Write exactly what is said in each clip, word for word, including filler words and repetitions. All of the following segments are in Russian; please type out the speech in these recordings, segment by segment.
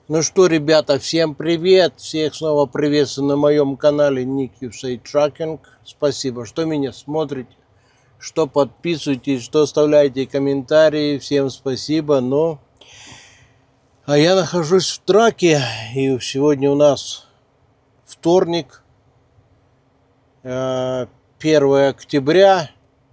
Ну что, ребята, всем привет! Всех снова приветствую на моем канале Ник ю эс эй Trucking. Спасибо, что меня смотрите, что подписываетесь, что оставляете комментарии. Всем спасибо. Ну, а я нахожусь в траке, и сегодня у нас вторник, первое октября,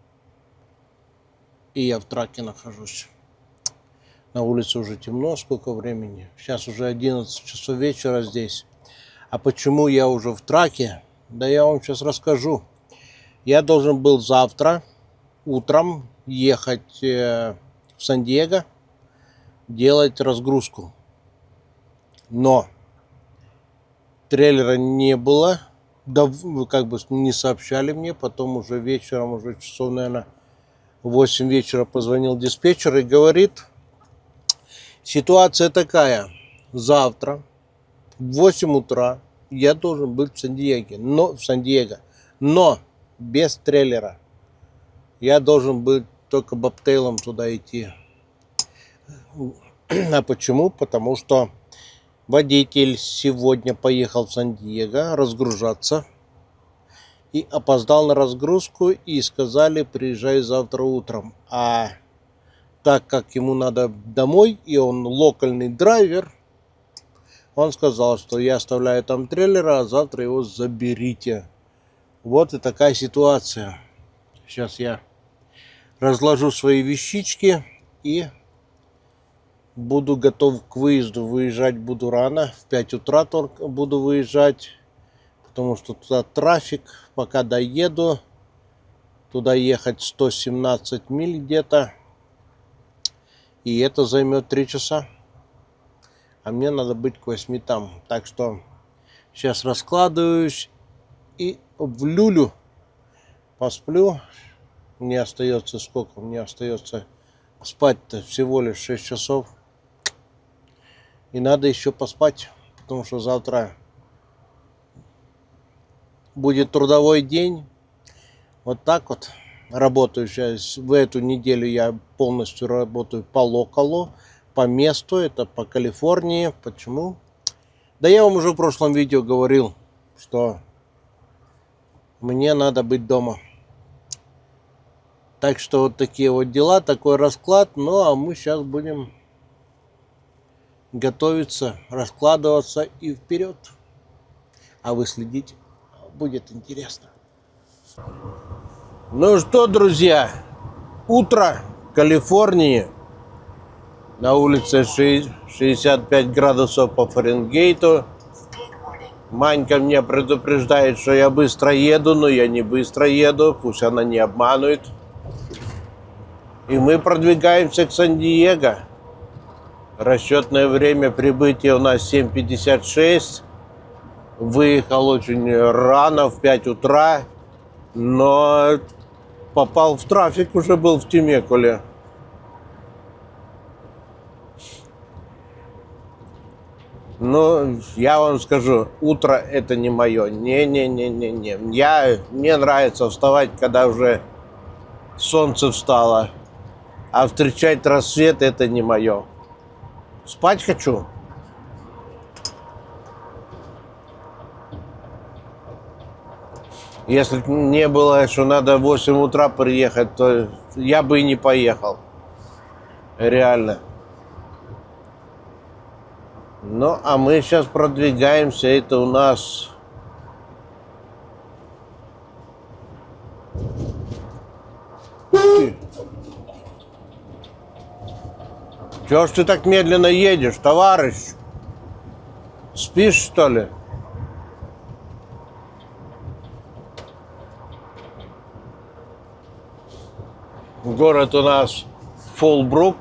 и я в траке нахожусь. На улице уже темно, сколько времени? Сейчас уже одиннадцать часов вечера здесь. А почему я уже в траке? Да я вам сейчас расскажу. Я должен был завтра утром ехать в Сан-Диего, делать разгрузку. Но трейлера не было. Да, как бы не сообщали мне. Потом уже вечером, уже часов, наверное, в восемь вечера позвонил диспетчер и говорит... Ситуация такая. Завтра в восемь утра я должен быть в Сан-Диего, но в Сан-Диего, но без трейлера. Я должен был только бобтейлом туда идти. А почему? Потому что водитель сегодня поехал в Сан-Диего разгружаться и опоздал на разгрузку, и сказали: приезжай завтра утром. А так как ему надо домой, и он локальный драйвер, он сказал, что я оставляю там трейлер, а завтра его заберите. Вот и такая ситуация. Сейчас я разложу свои вещички и буду готов к выезду. Выезжать буду рано, в пять утра только буду выезжать, потому что туда трафик. Пока доеду, туда ехать сто семнадцать миль где-то. И это займет три часа. А мне надо быть к восьми там. Так что сейчас раскладываюсь и в люлю посплю. Мне остается сколько? Мне остается спать-то всего лишь шесть часов. И надо еще поспать. Потому что завтра будет трудовой день. Вот так вот. Работаю сейчас, в эту неделю я полностью работаю по локалу, по месту, это по Калифорнии. Почему? Да я вам уже в прошлом видео говорил, что мне надо быть дома. Так что вот такие вот дела, такой расклад. Ну а мы сейчас будем готовиться, раскладываться и вперед. А вы следите, будет интересно. Ну что, друзья, утро в Калифорнии, на улице шестьдесят пять градусов по Фаренгейту. Манька меня предупреждает, что я быстро еду, но я не быстро еду, пусть она не обманывает. И мы продвигаемся к Сан-Диего. Расчетное время прибытия у нас семь пятьдесят шесть. Выехал очень рано, в пять утра, но... попал в трафик, уже был в Темекуле. Ну, я вам скажу, утро это не мое. Не-не-не-не-не. Я, мне нравится вставать, когда уже солнце встало. А встречать рассвет это не мое. Спать хочу. Если не было, что надо в восемь утра приехать, то я бы и не поехал. Реально. Ну, а мы сейчас продвигаемся. Это у нас... Чего ж ты так медленно едешь, товарищ? Спишь, что ли? Город у нас Фоллбрук,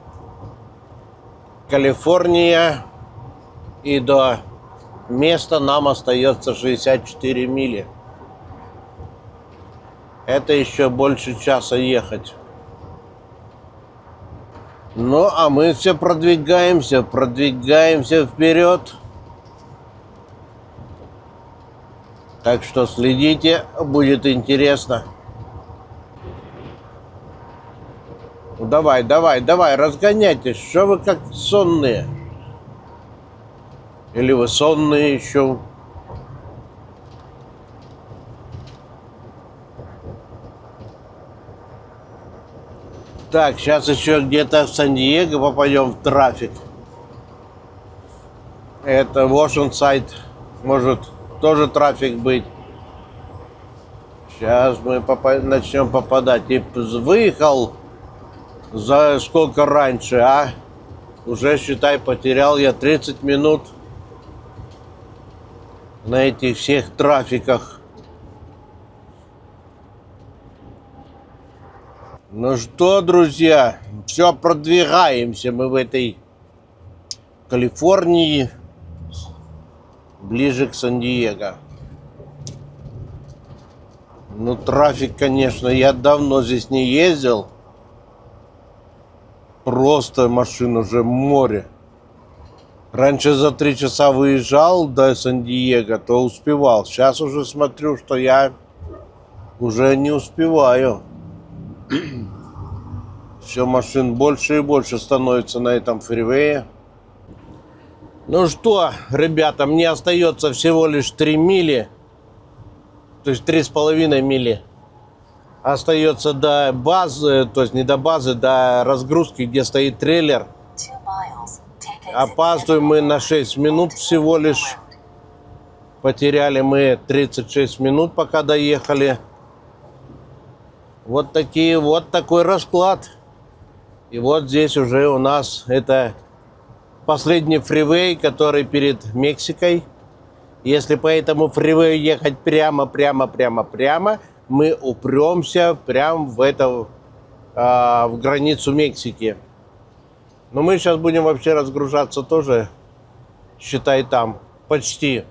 Калифорния, и до места нам остается шестьдесят четыре мили. Это еще больше часа ехать. Ну, а мы все продвигаемся, продвигаемся вперед. Так что следите, будет интересно. Давай, давай, давай, разгоняйтесь. Что вы как сонные? Или вы сонные еще? Так, сейчас еще где-то в Сан-Диего попадем в трафик. Это в Oceanside может тоже трафик быть. Сейчас мы попа- начнем попадать. И выехал за сколько раньше, а? Уже, считай, потерял я тридцать минут на этих всех трафиках. Ну что, друзья, все, продвигаемся мы в этой Калифорнии ближе к Сан-Диего. Ну, трафик, конечно, я давно здесь не ездил. Просто машин уже море. Раньше за три часа выезжал до Сан-Диего, то успевал. Сейчас уже смотрю, что я уже не успеваю. Все машин больше и больше становится на этом фривее. Ну что, ребята, мне остается всего лишь три мили. То есть три с половиной мили. Остается до базы, то есть не до базы, до разгрузки, где стоит трейлер. Опаздываем мы на шесть минут всего лишь. Потеряли мы тридцать шесть минут, пока доехали. Вот такие, вот такой расклад. И вот здесь уже у нас это последний фривей, который перед Мексикой. Если по этому фривею ехать прямо, прямо, прямо, прямо, мы упремся прямо в это, а, в границу Мексики. Но мы сейчас будем вообще разгружаться тоже, считай, там, почти.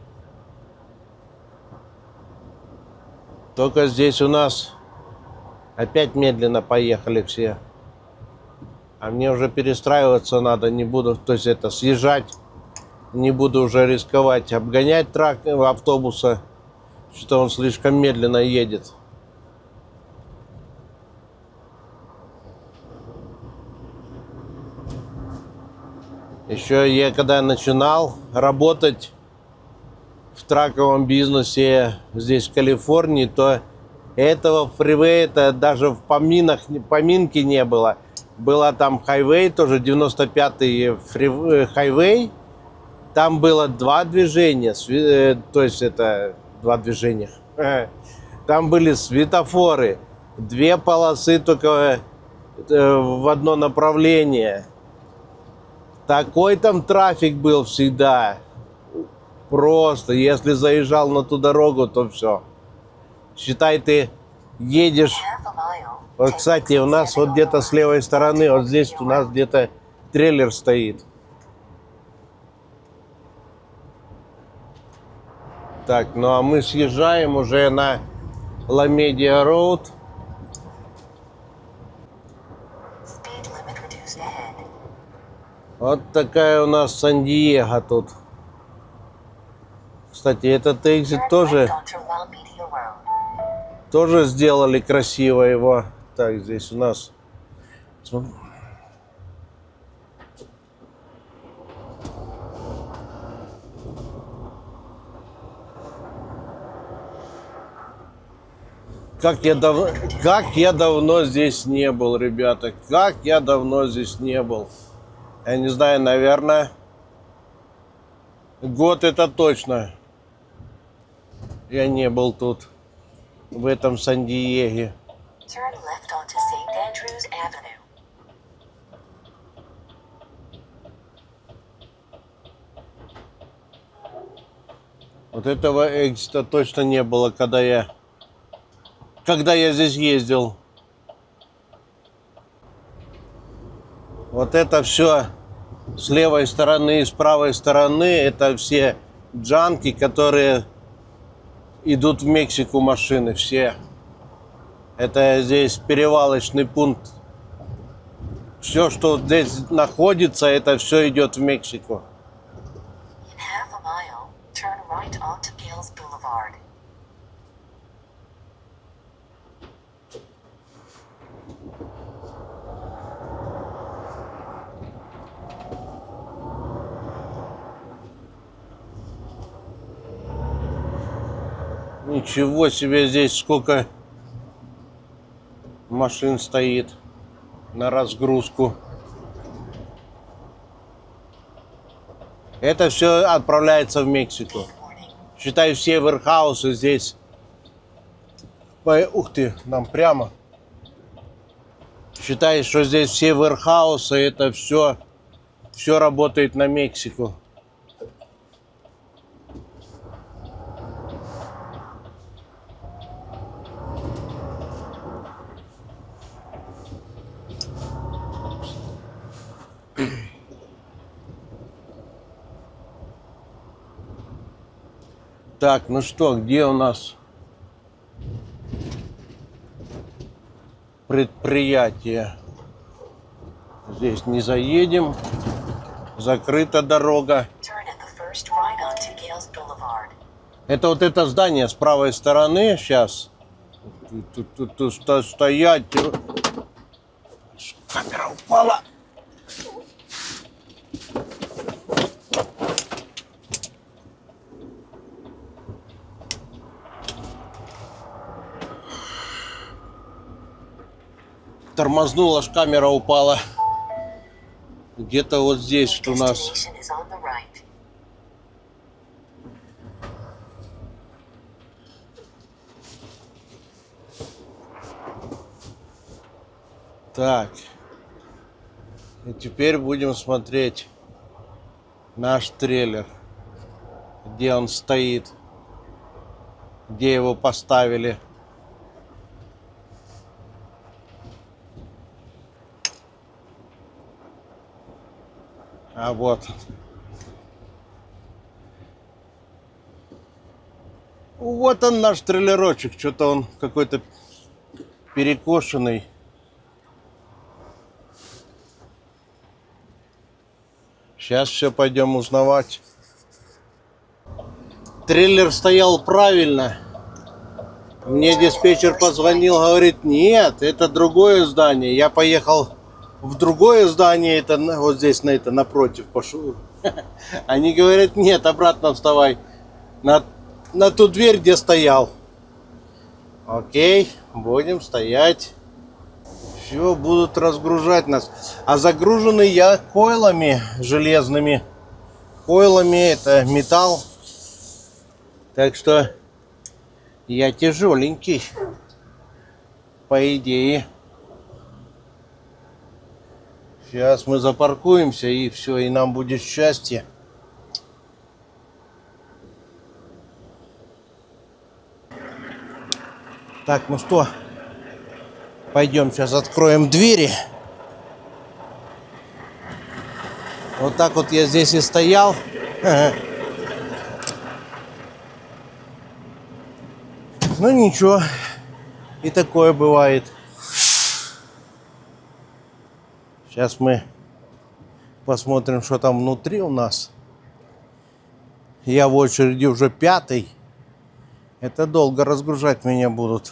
Только здесь у нас опять медленно поехали все. А мне уже перестраиваться надо, не буду, то есть это, съезжать, не буду уже рисковать, обгонять трак автобуса, что он слишком медленно едет. Еще я когда начинал работать в траковом бизнесе здесь в Калифорнии, то этого фривея-то даже в поминах, поминки не было. Была там хайвей, тоже девяносто пятый фривей, хайвей. Там было два движения, то есть это два движения. Там были светофоры, две полосы только в одно направление. Такой там трафик был всегда. Просто, если заезжал на ту дорогу, то все. Считай, ты едешь. Вот, кстати, у нас вот где-то с левой стороны, вот здесь у нас где-то трейлер стоит. Так, ну а мы съезжаем уже на Ламедиа Роуд. Вот такая у нас Сан-Диего тут. Кстати, этот экзит тоже, тоже сделали красиво его. Так, здесь у нас... Как я, дав... как я давно здесь не был, ребята. Как я давно здесь не был. Я не знаю, наверное, год это точно. Я не был тут, в этом Сан-Диего. Вот этого экзита точно не было, когда я, когда я здесь ездил. Вот это все с левой стороны и с правой стороны, это все джанки, которые идут в Мексику, машины все. Это здесь перевалочный пункт. Все, что здесь находится, это все идет в Мексику. Ничего себе, здесь сколько машин стоит на разгрузку. Это все отправляется в Мексику. Считай, все вэрхаусы здесь. Ух ты, нам прямо. Считай, что здесь все вэрхаусы, это все, все работает на Мексику. Так, ну что, где у нас предприятие? Здесь не заедем. Закрыта дорога. Это вот это здание с правой стороны. Сейчас. Тут, тут, тут, тут стоять. Камера упала. Тормознула, аж камера упала. Где-то вот здесь у нас. Так. И теперь будем смотреть наш трейлер. Где он стоит. Где его поставили. А вот. Вот он, наш трейлерочек. Что-то он какой-то перекошенный. Сейчас все пойдем узнавать. Трейлер стоял правильно. Мне диспетчер позвонил, говорит, нет, это другое здание. Я поехал в другое здание, это вот здесь, на это, напротив пошел. Они говорят, нет, обратно вставай. На, на ту дверь, где стоял. Окей, будем стоять. Все, будут разгружать нас. А загруженный я койлами железными. Койлами, это металл. Так что я тяжеленький, по идее. Сейчас мы запаркуемся, и все, и нам будет счастье. Так, ну что, пойдем сейчас откроем двери. Вот так вот я здесь и стоял. Ну ничего, и такое бывает. Сейчас мы посмотрим, что там внутри у нас. Я в очереди уже пятый. Это долго разгружать меня будут.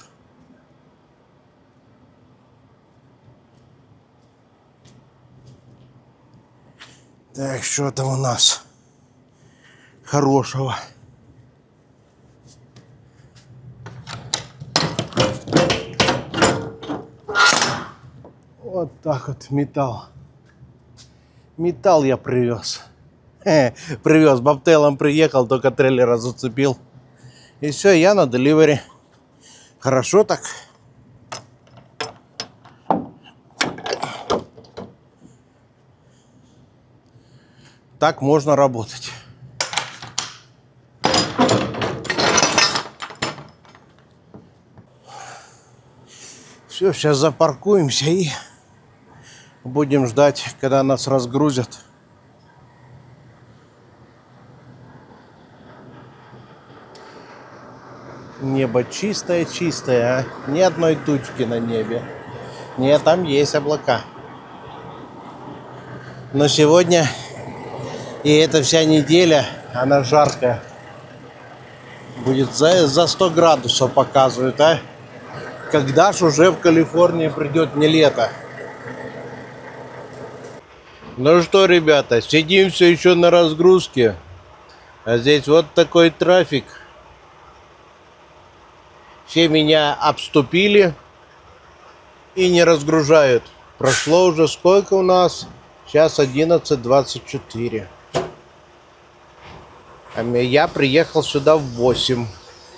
Так, что там у нас хорошего? Вот так вот металл. Металл я привез. Хе, привез, бобтейлом приехал, только трейлера зацепил. И все, я на деливери. Хорошо так. Так можно работать. Все, сейчас запаркуемся и будем ждать, когда нас разгрузят. Небо чистое-чистое, а? Ни одной тучки на небе. Нет, там есть облака. Но сегодня и эта вся неделя, она жаркая. Будет за, за сто градусов показывают, а? Когда ж уже в Калифорнии придет не лето? Ну что, ребята, сидим все еще на разгрузке. А здесь вот такой трафик. Все меня обступили и не разгружают. Прошло уже сколько у нас? Сейчас одиннадцать двадцать четыре. А я приехал сюда в восемь.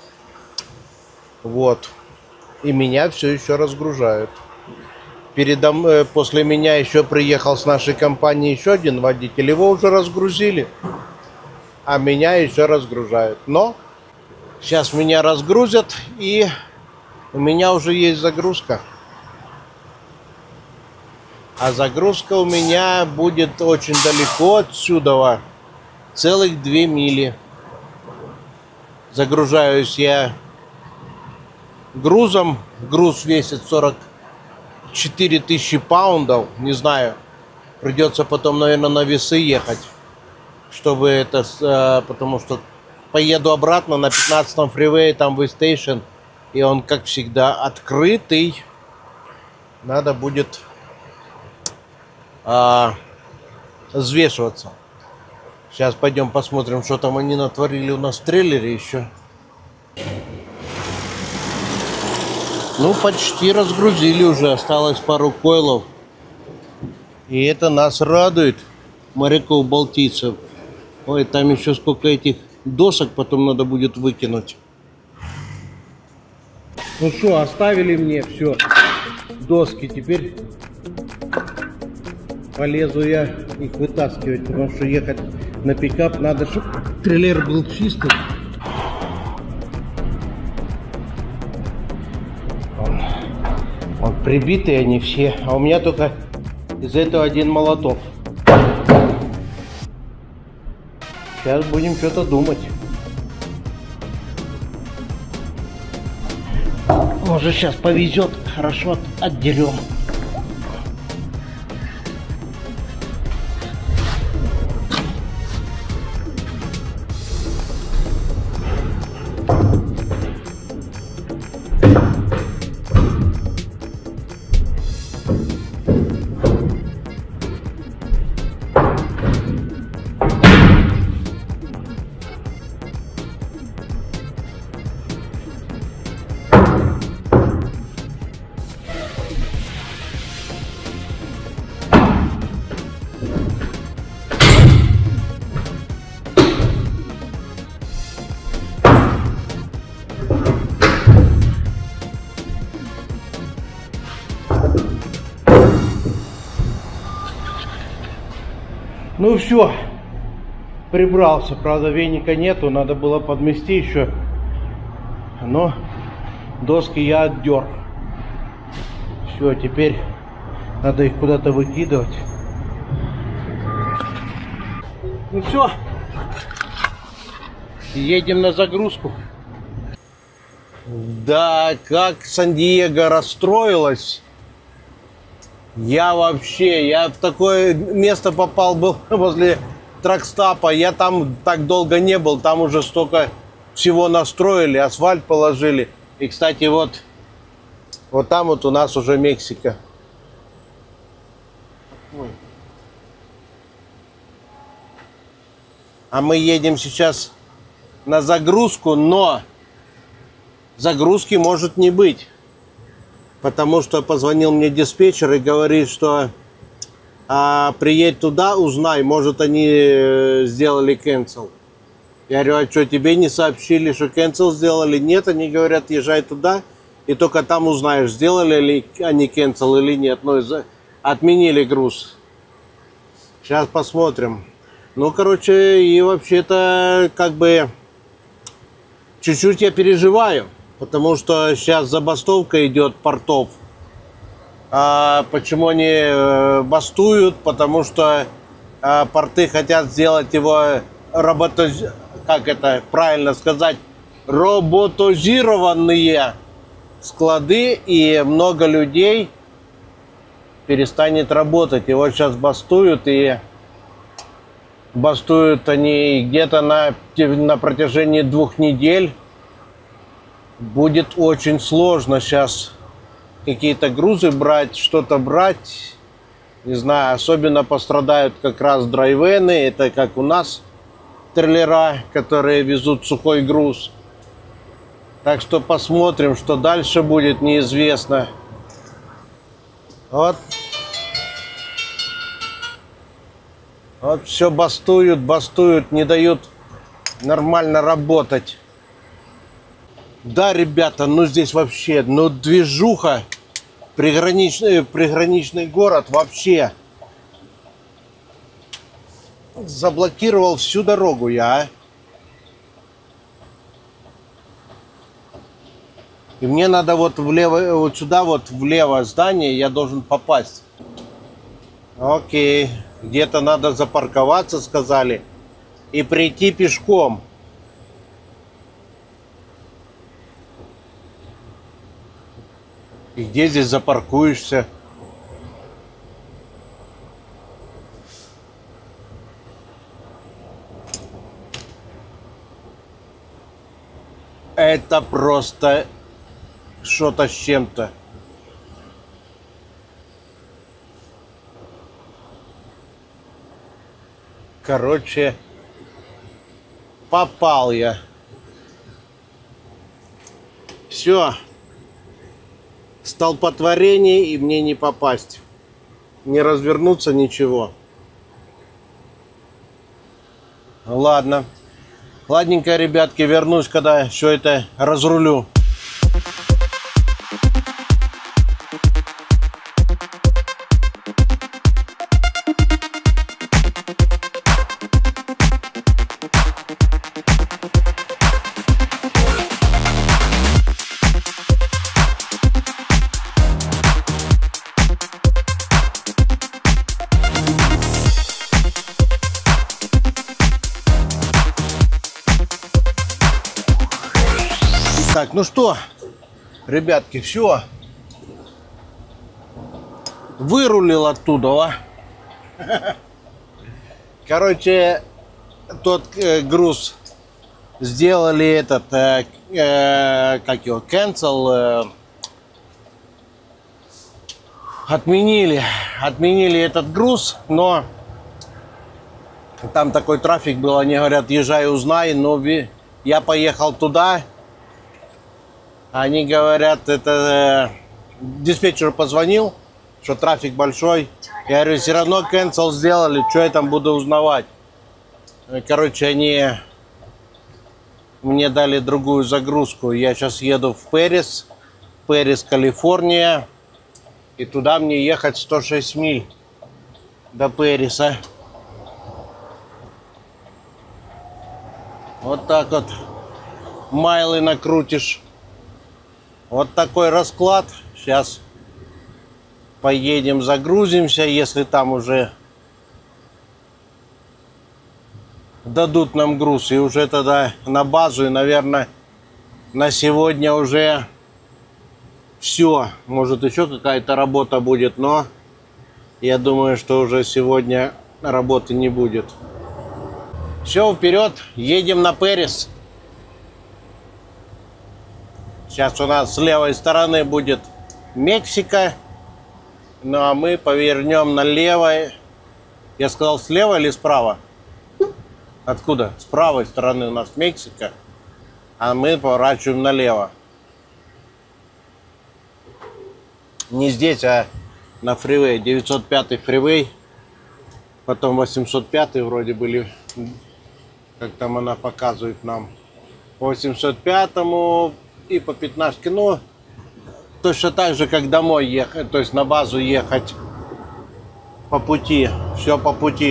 Вот. И меня все еще разгружают. Передом, после меня еще приехал с нашей компании еще один водитель. Его уже разгрузили. А меня еще разгружают. Но сейчас меня разгрузят, и у меня уже есть загрузка. А загрузка у меня будет очень далеко отсюда. Целых две мили. Загружаюсь я грузом. Груз весит сорок четыре тысячи паундов. Не знаю. Придется потом, наверное, на весы ехать. Чтобы это... Потому что поеду обратно на пятнадцатом фривее, там в Стейшн. И он, как всегда, открытый. Надо будет а, взвешиваться. Сейчас пойдем посмотрим, что там они натворили у нас в трейлере еще. Ну, почти разгрузили уже. Осталось пару койлов. И это нас радует, моряков-балтийцев. Ой, там еще сколько этих досок потом надо будет выкинуть. Ну что, оставили мне все доски. Теперь полезу я их вытаскивать, потому что ехать на пикап надо, чтобы трейлер был чистый. Он, он прибитые они все, а у меня только из этого один молоток. Сейчас будем что-то думать. Может, сейчас повезет, хорошо отдерем. Ну все, прибрался, правда веника нету, надо было подмести еще, но доски я отдер. Все, теперь надо их куда-то выкидывать. Ну все, едем на загрузку. Да, как Сан-Диего расстроилась. Я вообще, я в такое место попал, был возле тракстапа. Я там так долго не был, там уже столько всего настроили, асфальт положили. И, кстати, вот, вот там вот у нас уже Мексика. Ой. А мы едем сейчас на загрузку, но загрузки может не быть. Потому что позвонил мне диспетчер и говорит, что а, приедь туда, узнай, может они сделали cancel. Я говорю, а что, тебе не сообщили, что cancel сделали? Нет, они говорят, езжай туда, и только там узнаешь, сделали ли они cancel или нет. Ну, отменили груз. Сейчас посмотрим. Ну, короче, и вообще-то, как бы, чуть-чуть я переживаю. Потому что сейчас забастовка идет портов. А почему они э, бастуют? Потому что э, порты хотят сделать его роботоз... как это правильно сказать, роботизированные склады, и много людей перестанет работать. И вот сейчас бастуют, и бастуют они где-то на, на протяжении двух недель. Будет очень сложно сейчас какие-то грузы брать, что-то брать. Не знаю, особенно пострадают как раз драйвены. Это как у нас трейлера, которые везут сухой груз. Так что посмотрим, что дальше будет, неизвестно. Вот. Вот все бастуют, бастуют, не дают нормально работать. Да, ребята, ну здесь вообще, ну движуха. Приграничный, приграничный город вообще. Заблокировал всю дорогу я, а. И мне надо вот влево, вот сюда вот влево здание я должен попасть. Окей. Где-то надо запарковаться, сказали. И прийти пешком. И где здесь запаркуешься? Это просто что-то с чем-то. Короче, попал я. Все. Столпотворение, и мне не попасть. Не развернуться, ничего. Ладно. Ладненько, ребятки, вернусь, когда все это разрулю. Так, ну что, ребятки, все. Вырулил оттуда, а? Короче, тот э, груз сделали этот, э, э, как его, cancel, э, отменили, отменили этот груз, но там такой трафик был, они говорят, езжай, узнай, но я поехал туда. Они говорят, это э, диспетчер позвонил, что трафик большой. Я говорю, все равно cancel сделали, что я там буду узнавать. Короче, они мне дали другую загрузку. Я сейчас еду в Пэрис, Пэрис, Калифорния. И туда мне ехать сто шесть миль до Пэриса. Вот так вот майлы накрутишь. Вот такой расклад. Сейчас поедем, загрузимся, если там уже дадут нам груз. И уже тогда на базу. И, наверное, на сегодня уже все. Может, еще какая-то работа будет, но я думаю, что уже сегодня работы не будет. Все, вперед, едем на Пэрис. Сейчас у нас с левой стороны будет Мексика. Ну а мы повернем налево. Я сказал, слева или справа? Откуда? С правой стороны у нас Мексика. А мы поворачиваем налево. Не здесь, а на фривей. девятьсот пятый фривей. Потом восемьсот пятый вроде были. Как там она показывает нам. По восемьсот пятому и по пятнадцать. Ну, точно так же, как домой ехать. То есть на базу ехать. По пути. Все по пути.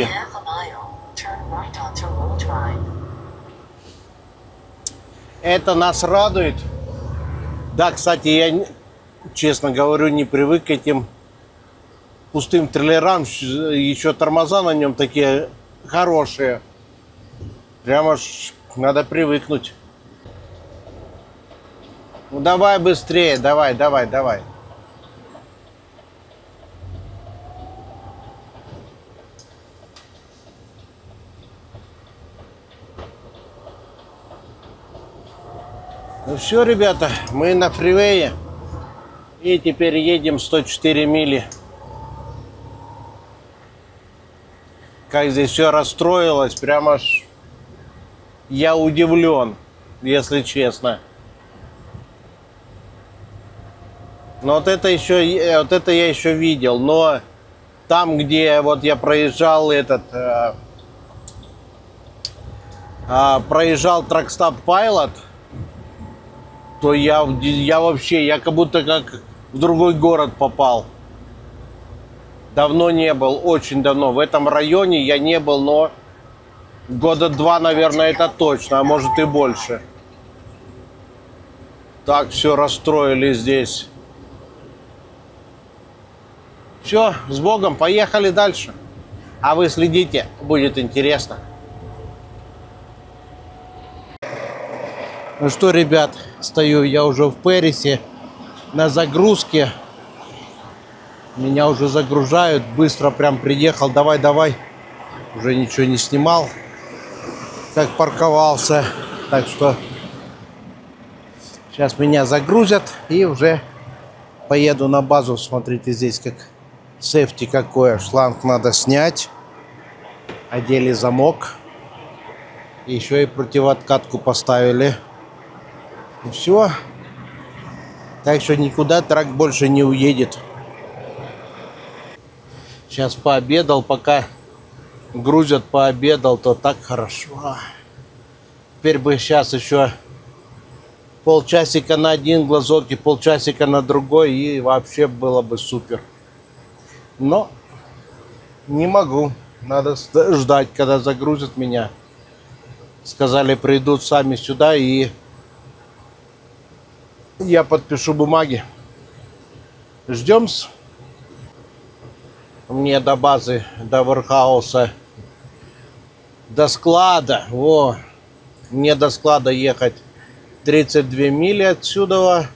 Это нас радует. Да, кстати, я, честно говорю, не привык к этим пустым трейлерам. Еще тормоза на нем такие хорошие. Прямо ж надо привыкнуть. Ну давай быстрее, давай, давай, давай. Ну все, ребята, мы на фривее. И теперь едем сто четыре мили. Как здесь все расстроилось, прямо аж я удивлен, если честно. Но вот это еще, вот это я еще видел. Но там, где вот я проезжал этот, э, э, проезжал Truckstop Pilot, то я, я вообще, я как будто как в другой город попал. Давно не был, очень давно. В этом районе я не был, но года два, наверное, это точно, а может и больше. Так все расстроили здесь. Все, с Богом, поехали дальше. А вы следите, будет интересно. Ну что, ребят, стою я уже в Пэрисе на загрузке. Меня уже загружают, быстро прям приехал. Давай, давай. Уже ничего не снимал, как парковался. Так что сейчас меня загрузят и уже поеду на базу. Смотрите, здесь как сейфти какое. Шланг надо снять. Одели замок. Еще и противооткатку поставили. И все. Так что никуда трак больше не уедет. Сейчас пообедал, пока грузят, пообедал, то так хорошо. Теперь бы сейчас еще полчасика на один глазок и полчасика на другой, и вообще было бы супер. Но не могу. Надо ждать, когда загрузят меня. Сказали, придут сами сюда, и я подпишу бумаги. Ждем-с. Мне до базы, до Вархауса, до склада, во, мне до склада ехать тридцать две мили отсюда.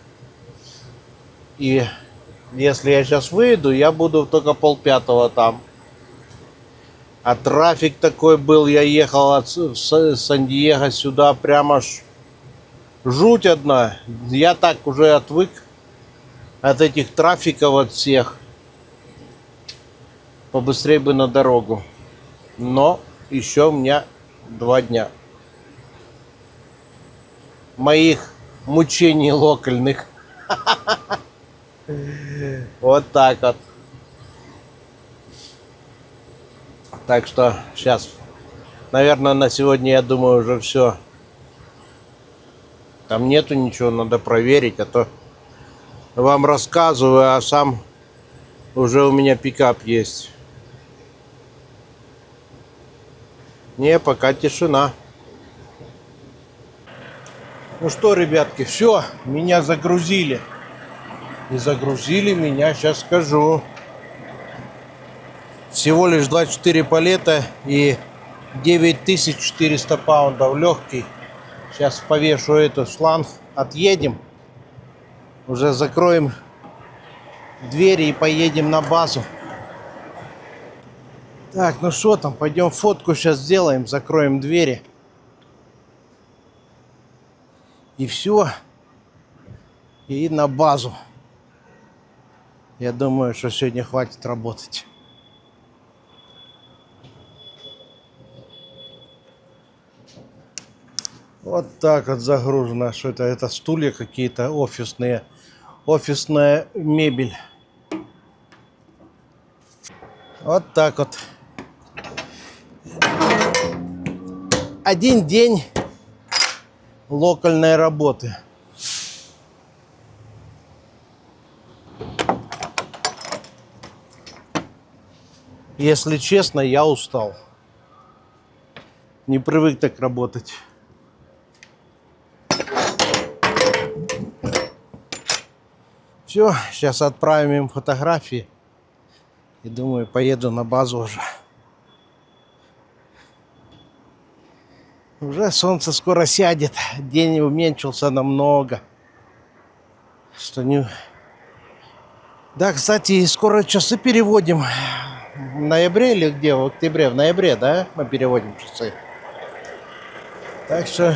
И если я сейчас выйду, я буду только полпятого там. А трафик такой был, я ехал от Сан-Диего сюда, прямо ж жуть одна. Я так уже отвык от этих трафиков, от всех. Побыстрее бы на дорогу. Но еще у меня два дня моих мучений локальных. Вот так вот. Так что сейчас, наверное, на сегодня, я думаю, уже все. Там нету ничего, надо проверить, а то вам рассказываю, а сам уже у меня пикап есть. Не, пока тишина. Ну что, ребятки, все, меня загрузили. И загрузили меня, сейчас скажу. Всего лишь двадцать четыре палета и девять тысяч четыреста паундов, легкий. Сейчас повешу этот шланг, отъедем. Уже закроем двери и поедем на базу. Так, ну что там, пойдем фотку сейчас сделаем, закроем двери. И все. И на базу. Я думаю, что сегодня хватит работать. Вот так вот загружено. Что это? Это стулья какие-то офисные. Офисная мебель. Вот так вот. Один день локальной работы. Если честно, я устал. Не привык так работать. Все, сейчас отправим им фотографии. И думаю, поеду на базу уже. Уже солнце скоро сядет. День уменьшился намного. Что не... Да, кстати, скоро часы переводим. В ноябре или где? В октябре? В ноябре, да? Мы переводим часы. Так что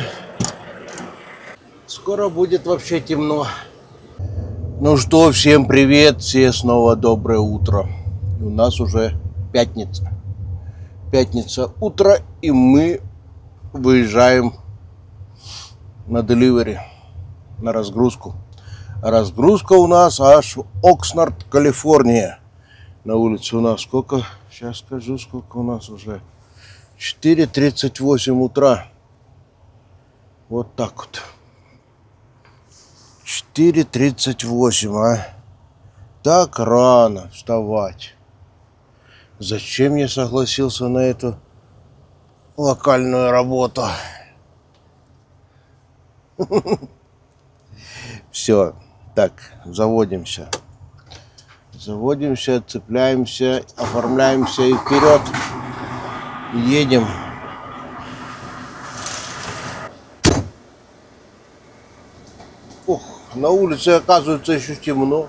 скоро будет вообще темно. Ну что, всем привет. Все снова доброе утро. И у нас уже пятница. Пятница утро, и мы выезжаем на деливери, на разгрузку. Разгрузка у нас аж в Окснард, Калифорния. На улице у нас сколько? Сейчас скажу, сколько у нас уже. четыре тридцать восемь утра. Вот так вот. четыре тридцать восемь, а? Так рано вставать. Зачем я согласился на эту локальную работу? Все, так, заводимся. Заводимся, цепляемся, оформляемся и вперед. Едем. Ух, на улице, оказывается, еще темно.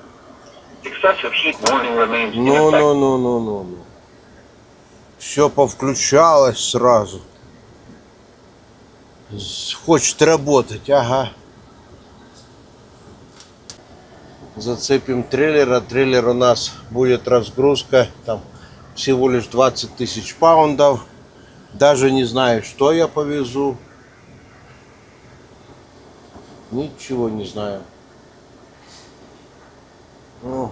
Ну, ну, ну, ну, ну, ну. Все повключалось сразу. Хочет работать, ага. Зацепим трейлер, трейлер у нас будет разгрузка, там всего лишь двадцать тысяч паундов. Даже не знаю, что я повезу. Ничего не знаю. Ну,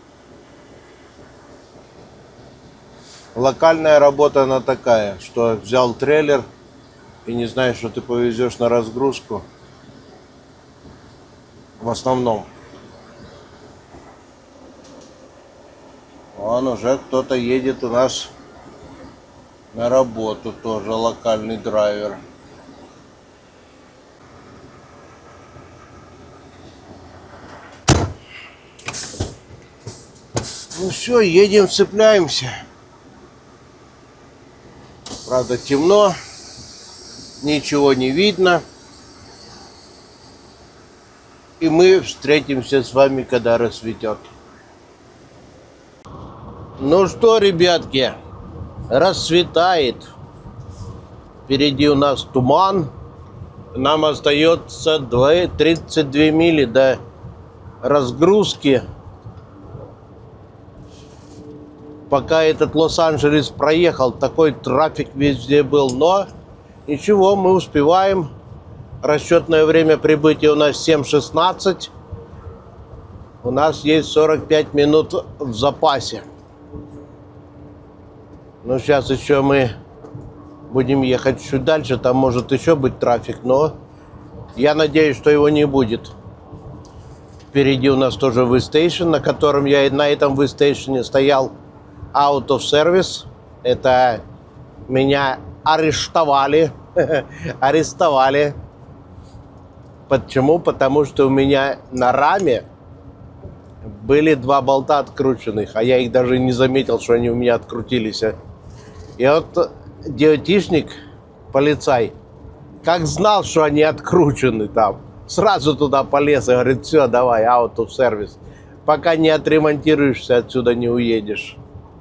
локальная работа она такая, что взял трейлер и не знаешь, что ты повезешь на разгрузку. В основном. Вон уже кто-то едет у нас на работу, тоже локальный драйвер. Ну все, едем, цепляемся. Правда, темно, ничего не видно. И мы встретимся с вами, когда рассветет. Ну что, ребятки, рассветает. Впереди у нас туман. Нам остается тридцать две мили до разгрузки. Пока этот Лос-Анджелес проехал, такой трафик везде был. Но ничего, мы успеваем. Расчетное время прибытия у нас семь шестнадцать. У нас есть сорок пять минут в запасе. Ну, сейчас еще мы будем ехать чуть дальше. Там может еще быть трафик, но я надеюсь, что его не будет. Впереди у нас тоже вестейшн, на котором я на этом вестейшне стоял. Out of service. Это меня арестовали. Арестовали. Почему? Потому что у меня на раме были два болта открученных, а я их даже не заметил, что они у меня открутились. И вот девятишник, полицай, как знал, что они откручены там, сразу туда полез и говорит: все, давай, out of service. Пока не отремонтируешься, отсюда не уедешь.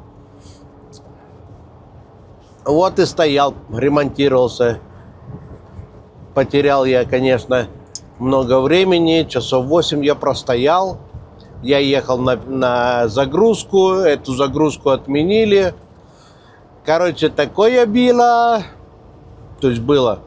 Вот и стоял, ремонтировался. Потерял я, конечно, много времени. Часов восемь я простоял. Я ехал на, на загрузку. Эту загрузку отменили. Короче, такое было. То есть было.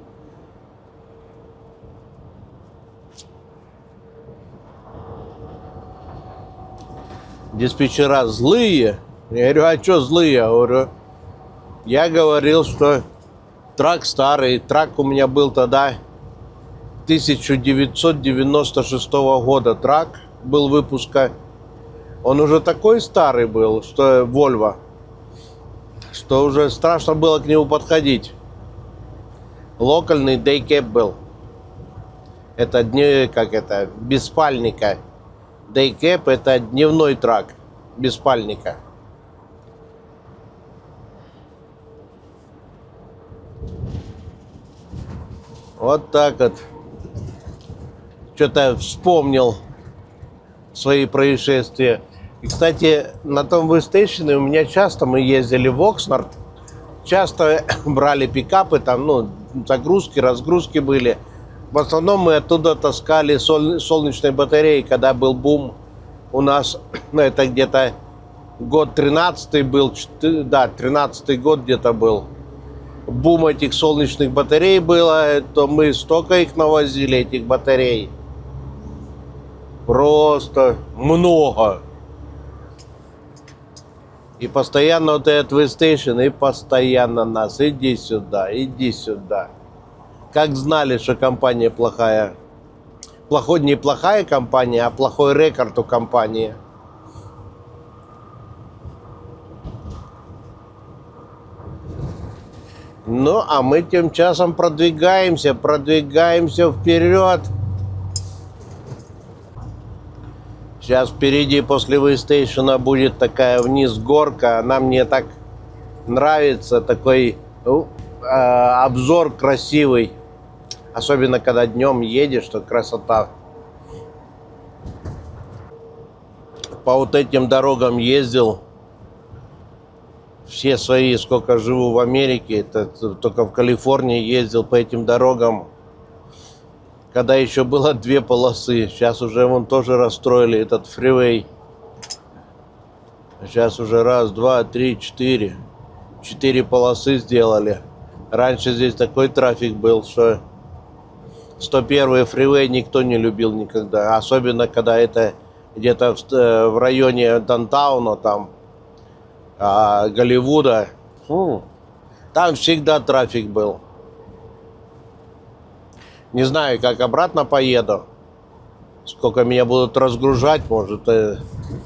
Диспетчера злые. Я говорю: а что злые? Я говорю, я говорил, что трак старый. Трак у меня был тогда тысяча девятьсот девяносто шестого года. Трак был выпуска. Он уже такой старый был, что Volvo, что уже страшно было к нему подходить. Локальный дейкэп был. Это дне, как это, без спальника. Дейкэп — это дневной трак без спальника. Вот так вот. Что-то вспомнил свои происшествия. И, кстати, на том вестейшене у меня часто мы ездили в Окснард. Часто брали пикапы, там, ну, загрузки, разгрузки были. В основном мы оттуда таскали соль, солнечные батареи, когда был бум у нас. Ну, это где-то год тринадцатый был, да, тринадцатый год где-то был. Бум этих солнечных батарей было, то мы столько их навозили, этих батарей. Просто много. И постоянно вот этот Вестейшн, и постоянно нас. Иди сюда, иди сюда. Как знали, что компания плохая. Плохой, не плохая компания, а плохой рекорд у компании. Ну, а мы тем часом продвигаемся, продвигаемся вперед. Сейчас впереди после Вестейшена будет такая вниз горка. Она мне так нравится. Такой ну, э, обзор красивый. Особенно, когда днем едешь, что красота. По вот этим дорогам ездил. Все свои, сколько живу в Америке, это только в Калифорнии ездил по этим дорогам. Когда еще было две полосы. Сейчас уже вон тоже расстроили этот фривей. Сейчас уже раз, два, три, четыре. Четыре полосы сделали. Раньше здесь такой трафик был, что сто первый фривей никто не любил никогда. Особенно, когда это где-то в, в районе Даунтауна, там, а, Голливуда. Фу. Там всегда трафик был. Не знаю, как обратно поеду. Сколько меня будут разгружать, может, э,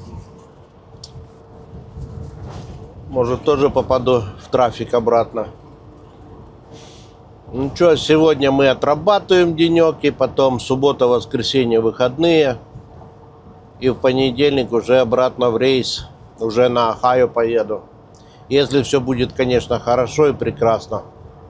может тоже попаду в трафик обратно. Ну что, сегодня мы отрабатываем денек, и потом суббота, воскресенье, выходные. И в понедельник уже обратно в рейс. Уже на Ohio поеду. Если все будет, конечно, хорошо и прекрасно.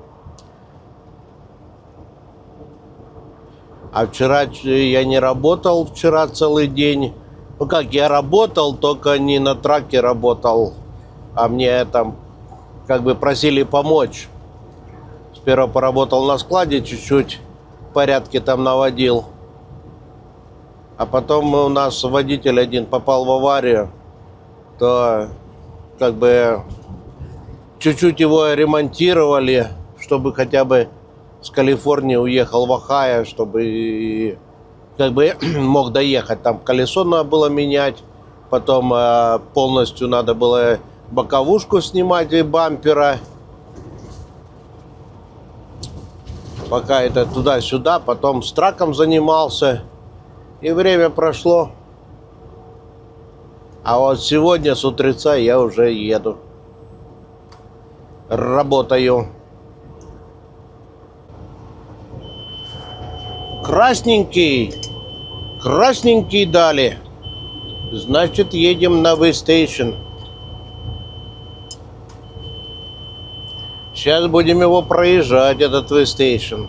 А вчера я не работал, вчера целый день. Ну как, я работал, только не на траке работал, а мне там как бы просили помочь. Сперва поработал на складе, чуть-чуть порядки там наводил. А потом у нас водитель один попал в аварию, то как бы чуть-чуть его ремонтировали, чтобы хотя бы с Калифорнии уехал в Ohio, чтобы как бы мог доехать. Там колесо надо было менять, потом э, полностью надо было боковушку снимать и бампера. Пока это туда-сюда, потом с траком занимался, и время прошло. А вот сегодня с утреца я уже еду, работаю. Красненький, красненький дали. Значит, едем на Вестейшн. Сейчас будем его проезжать, этот Вестейшн.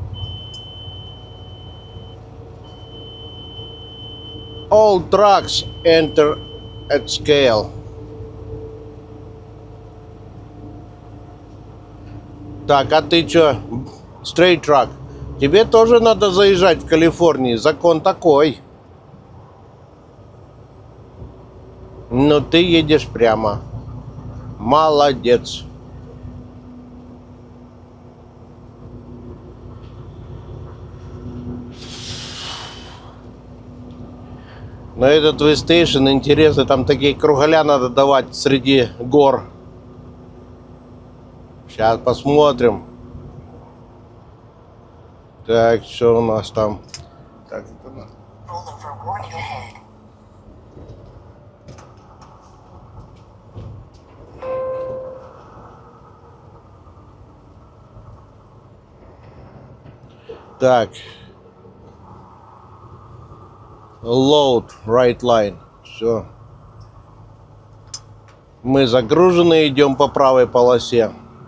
All trucks enter at scale. Так, а ты чё? Straight truck. Тебе тоже надо заезжать в Калифорнии. Закон такой. Но ты едешь прямо. Молодец. Но этот Вестейшн интересный. Там такие кругаля надо давать среди гор. Сейчас посмотрим. Так, что у нас там? Так, так. Load, right line. Все. Мы загружены, идем по правой полосе.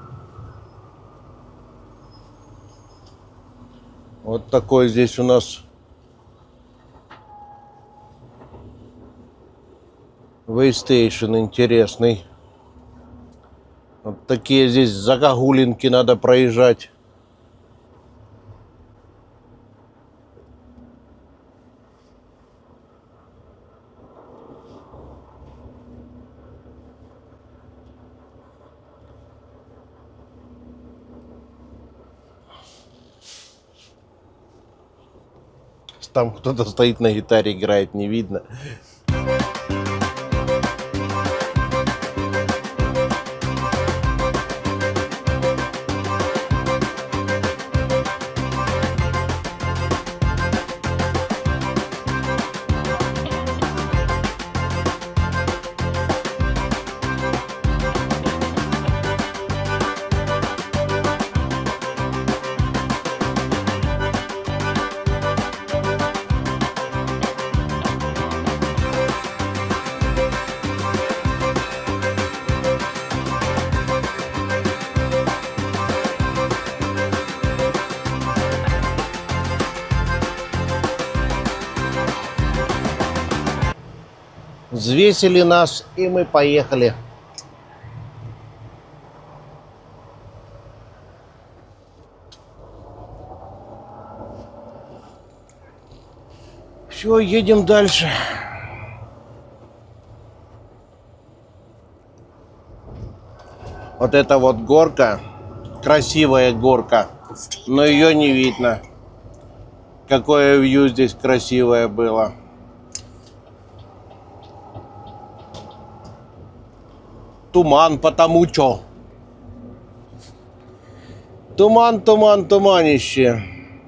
Вот такой здесь у нас Вестейшн интересный. Вот такие здесь загогулинки надо проезжать. Там кто-то стоит на гитаре, играет, не видно. Взвесили нас, и мы поехали. Все, едем дальше. Вот это вот горка, красивая горка, но ее не видно. Какое вью здесь красивое было. Туман, потому что. Туман, туман, туманище.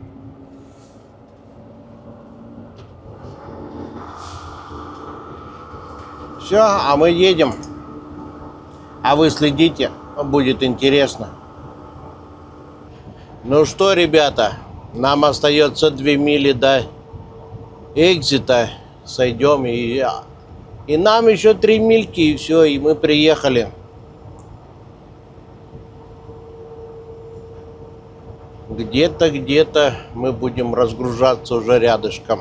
Все, а мы едем. А вы следите, будет интересно. Ну что, ребята, нам остается две мили до экзита. Сойдем и... И нам еще три мильки, и все, и мы приехали. Где-то, где-то мы будем разгружаться уже рядышком.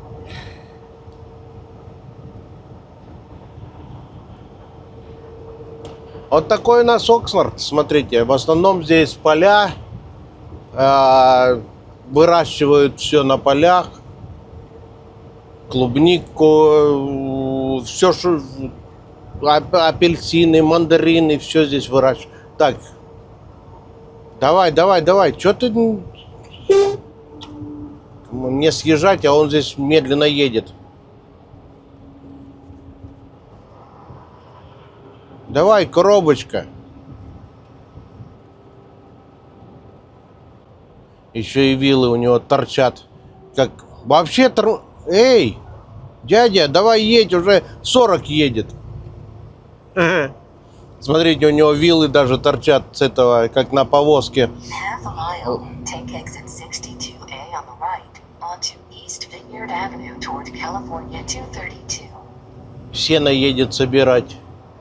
Вот такой у нас Окснард, смотрите. В основном здесь поля. Э, выращивают все на полях. Клубнику, все, что апельсины, мандарины, все здесь выращивают. Так, давай, давай, давай, что ты мне съезжать, а он здесь медленно едет. Давай, коробочка. Еще и вилы у него торчат. Как вообще тор... Эй, дядя, давай едь, уже сорок едет. Ага. Смотрите, у него вилы даже торчат с этого, как на повозке. Сено едет собирать.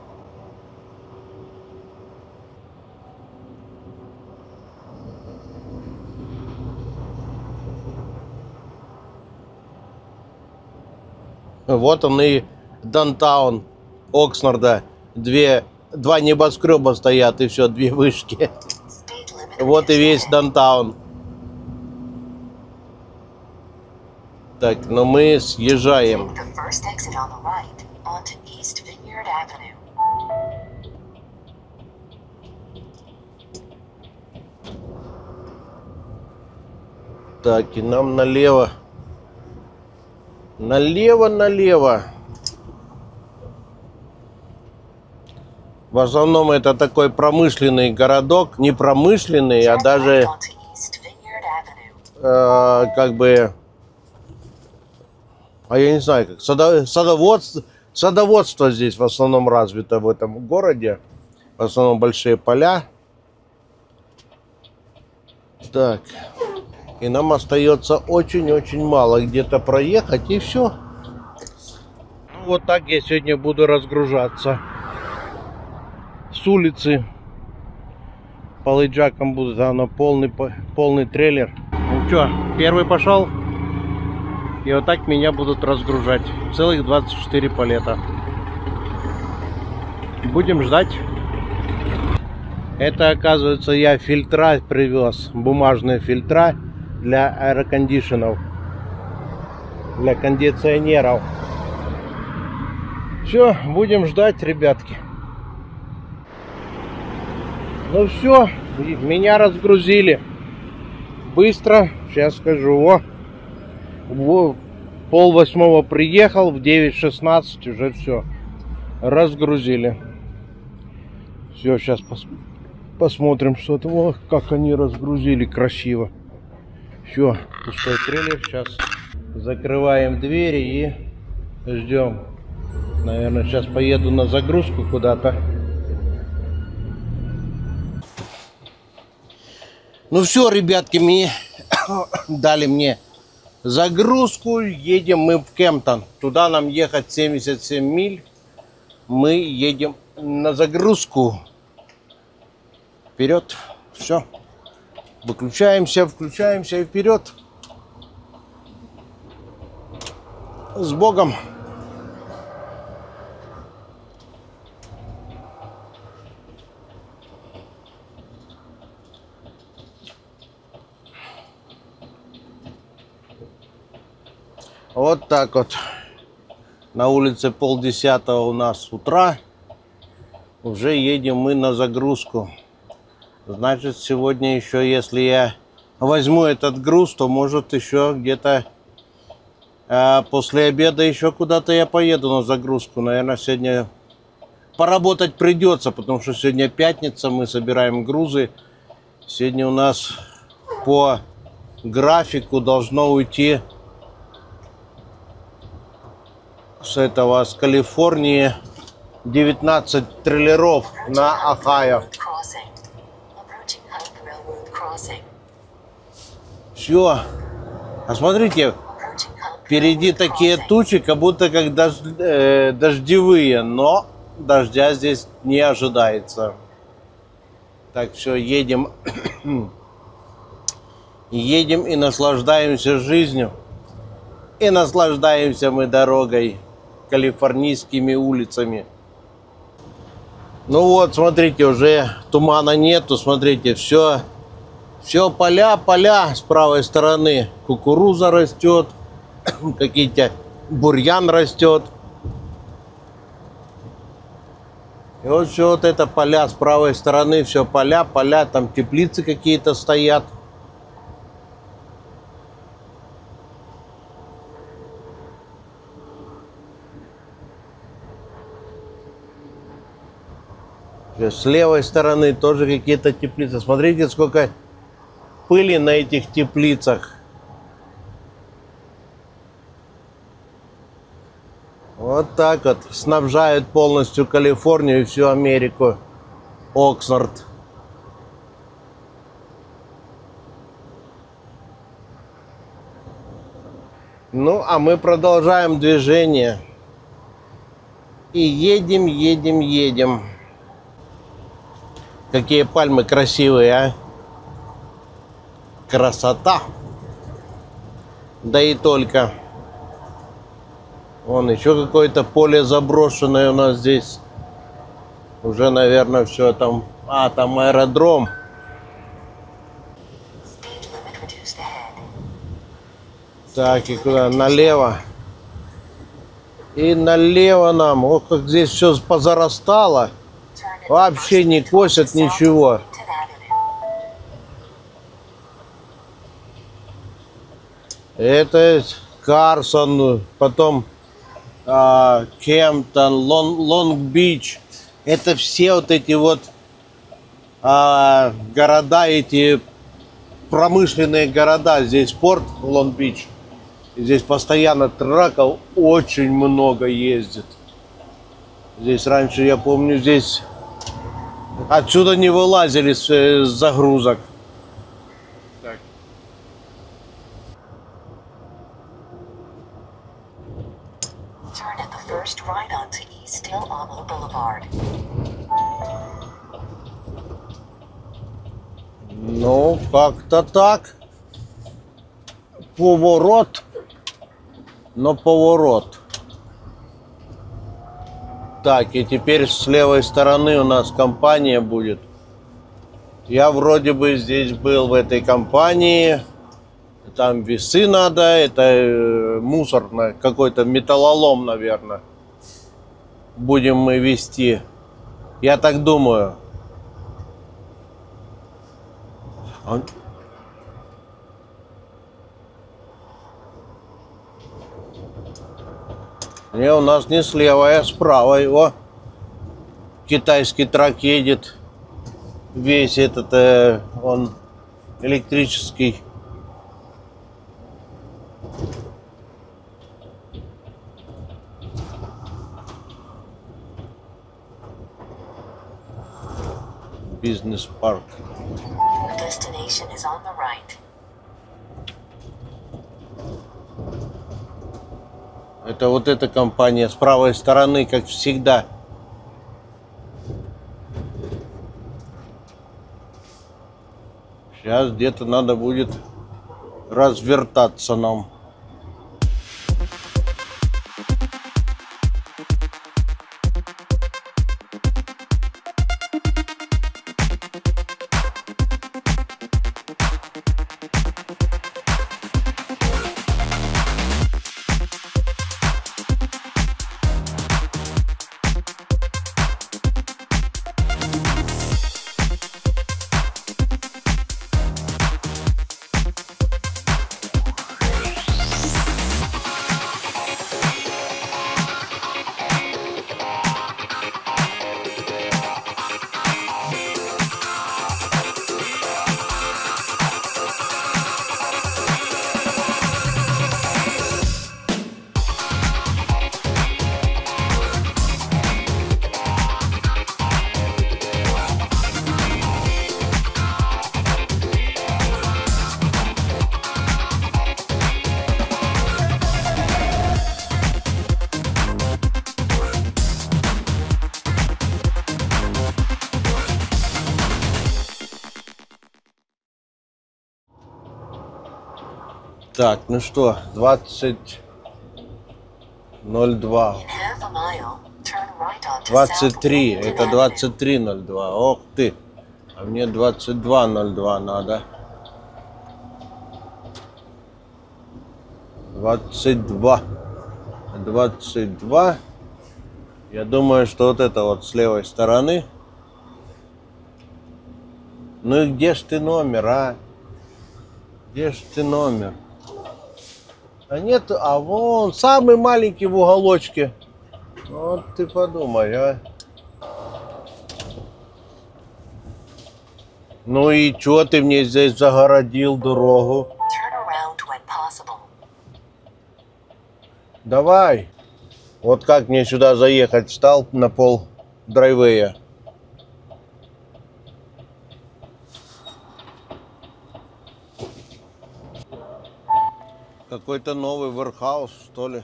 Вот он и даунтаун Окснарда. Две, два небоскреба стоят, и все, две вышки. Вот и весь даунтаун. Так, но мы съезжаем. Так, и нам налево. Налево, налево. В основном это такой промышленный городок. Не промышленный, а даже э, как бы, а я не знаю, как садов, садоводство, садоводство здесь в основном развито в этом городе. В основном большие поля. Так. И нам остается очень-очень мало где-то проехать, и все. Ну, вот так я сегодня буду разгружаться. С улицы. Полыджаком буду, да, на полный, полный трейлер. Ну что, первый пошел. И вот так меня будут разгружать. Целых двадцать четыре палета. Будем ждать. Это, оказывается, я фильтра привез. Бумажные фильтра. Для аэрокондишенов, для кондиционеров. Все, будем ждать, ребятки. Ну все, меня разгрузили. Быстро, сейчас скажу. О, В пол восьмого приехал, в девять шестнадцать уже все разгрузили. Все, сейчас пос посмотрим, что там, как они разгрузили красиво. Все, пустой трейлер. Сейчас закрываем двери и ждем. Наверное, сейчас поеду на загрузку куда-то. Ну все, ребятки, мне дали мне загрузку. Едем мы в Кемптон. Туда нам ехать семьдесят семь миль. Мы едем на загрузку. Вперед. Все. Выключаемся, включаемся и вперед. С Богом. Вот так вот. На улице полдесятого у нас утра. Уже едем мы на загрузку. Значит, сегодня еще, если я возьму этот груз, то может еще где-то э, после обеда еще куда-то я поеду на загрузку. Наверное, сегодня поработать придется, потому что сегодня пятница, мы собираем грузы. Сегодня у нас по графику должно уйти с этого, с Калифорнии девятнадцать трейлеров на Ohio. Все. А смотрите, впереди такие тучи, как будто как дож, э, дождевые, но дождя здесь не ожидается. Так, все, едем. Едем и наслаждаемся жизнью. И наслаждаемся мы дорогой, калифорнийскими улицами. Ну вот, смотрите, уже тумана нету, смотрите, все, все поля, поля с правой стороны. Кукуруза растет, какие-то бурьян растет. И вот все вот это поля с правой стороны, все поля, поля, там теплицы какие-то стоят. С левой стороны тоже какие-то теплицы. Смотрите, сколько пыли на этих теплицах. Вот так вот снабжают полностью Калифорнию и всю Америку. Окснард. Ну, а мы продолжаем движение. И едем, едем, едем. Какие пальмы красивые, а? Красота. Да и только. Вон еще какое-то поле заброшенное у нас здесь. Уже, наверное, все там. А, там аэродром. Так, и куда? Налево. И налево нам. Ох, как здесь все позарастало. Вообще не косят ничего. Это Карсон, потом а, Кемптон, Лон, Лонг-Бич. Это все вот эти вот а, города, эти промышленные города. Здесь порт Лонг-Бич. Здесь постоянно траков очень много ездит. Здесь раньше, я помню, здесь отсюда не вылазили с, с загрузок. Так. Ну, как-то так. Поворот. Но поворот. Так, и теперь с левой стороны у нас компания будет. Я вроде бы здесь был в этой компании. Там весы надо, это мусор, какой-то металлолом, наверное. Будем мы везти. Я так думаю. Не, у нас не слева, а справа его. Китайский трак едет. Весь этот, э, он электрический. Бизнес-парк. Destination is on the right. Это вот эта компания с правой стороны, как всегда. Сейчас где-то надо будет развертаться нам. Так, ну что, двадцать ноль два. двадцать три, это двадцать три ноль два. Ох ты, а мне двадцать два ноль два надо. двадцать два. двадцать два. Я думаю, что вот это вот с левой стороны. Ну и где ж ты номер, а? Где ж ты номер? А нет, а вон самый маленький в уголочке. Вот ты подумай, а. Ну и чё ты мне здесь загородил дорогу? Давай. Вот как мне сюда заехать? Встал на пол драйвея. Какой-то новый warehouse, что ли?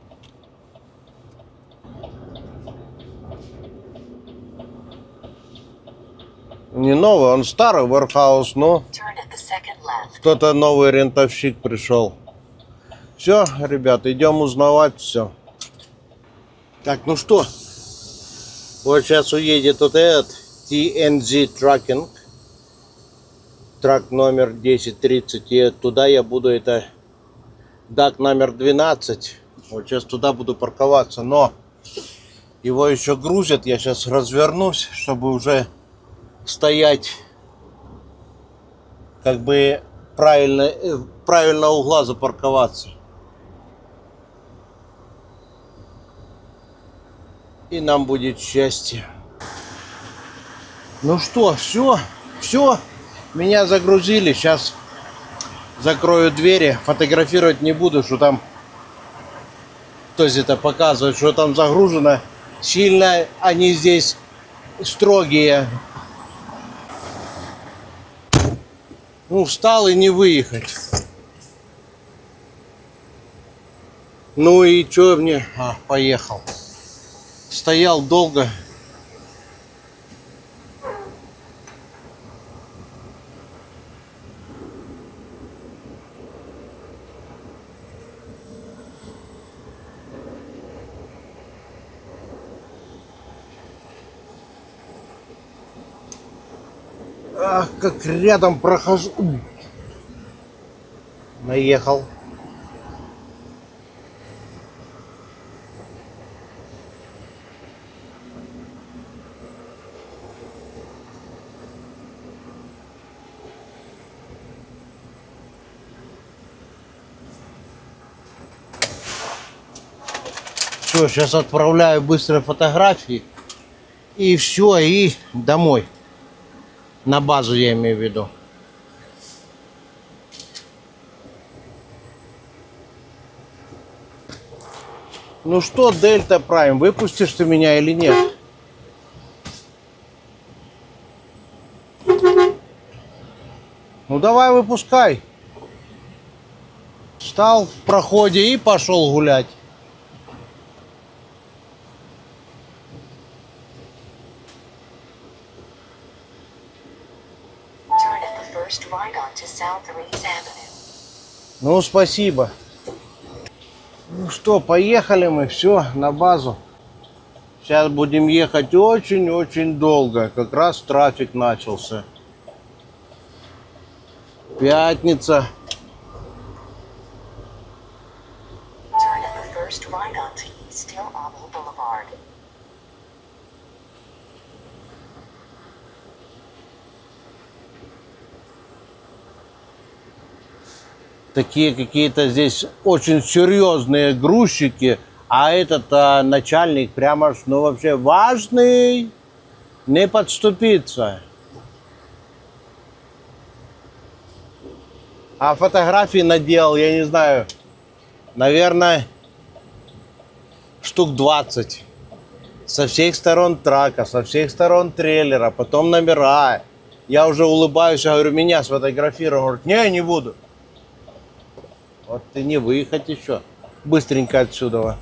Не новый, он старый warehouse, но кто-то новый рентовщик пришел. Все, ребята, идем узнавать все. Так, ну что, вот сейчас уедет вот этот ти эн зет Trucking, трак номер десять тридцать, и туда я буду это дак номер двенадцать. Вот сейчас туда буду парковаться, но его еще грузят. Я сейчас развернусь, чтобы уже стоять как бы правильно, правильно угла запарковаться. И нам будет счастье. Ну что, все, все, меня загрузили. Сейчас закрою двери, фотографировать не буду, что там, то есть это показывает, что там загружено. Сильно они здесь строгие. Ну, встал и не выехать. Ну и что мне? А, поехал. Стоял долго. Ах, как рядом прохожу. Наехал. Все, сейчас отправляю быстрые фотографии. И все, и домой. На базу я имею в виду. Ну что, Дельта Прайм, выпустишь ты меня или нет? Ну давай, выпускай. Встал в проходе и пошел гулять. Ну, спасибо. Ну что, поехали мы, все, на базу. Сейчас будем ехать очень-очень долго. Как раз трафик начался. Пятница. Такие какие-то здесь очень серьезные грузчики, а этот а, начальник прямо, ну вообще важный, не подступиться. А фотографии наделал, я не знаю, наверное, штук двадцать. Со всех сторон трака, со всех сторон трейлера, потом номера. Я уже улыбаюсь, я говорю, меня сфотографируй. Он говорит, не, не буду. Вот ты не выехать еще. Быстренько отсюда.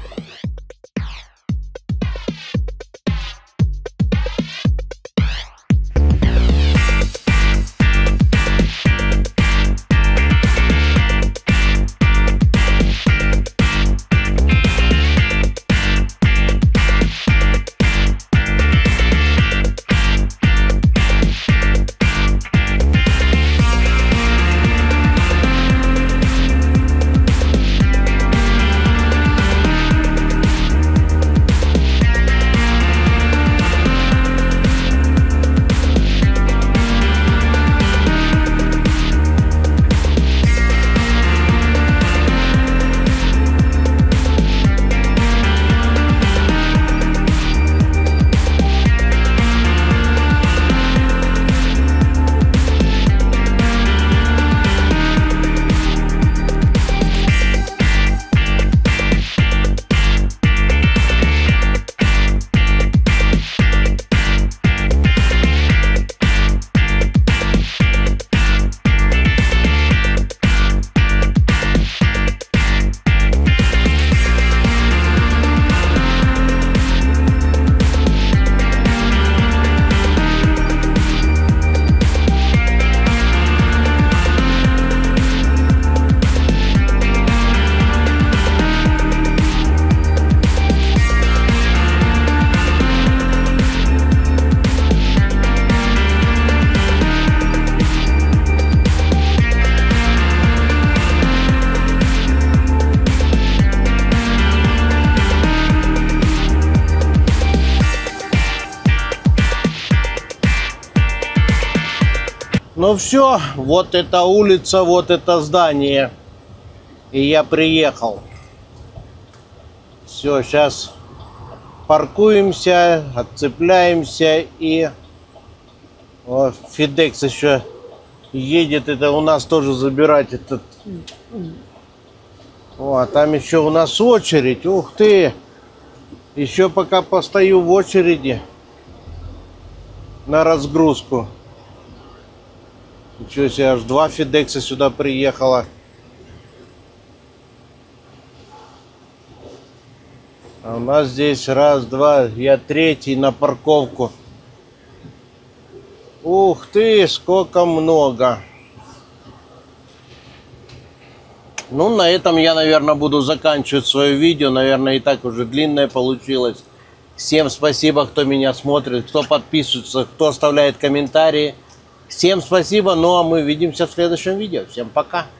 Ну все, вот эта улица, вот это здание. И я приехал. Все, сейчас паркуемся, отцепляемся и... Вот, FedEx еще едет, это у нас тоже забирать этот... О, а там еще у нас очередь, ух ты! Еще пока постою в очереди на разгрузку. Ничего себе, аж два FedEx сюда приехало. А у нас здесь раз, два, я третий на парковку. Ух ты, сколько много. Ну, на этом я, наверное, буду заканчивать свое видео. Наверное, и так уже длинное получилось. Всем спасибо, кто меня смотрит, кто подписывается, кто оставляет комментарии. Всем спасибо, ну а мы увидимся в следующем видео. Всем пока.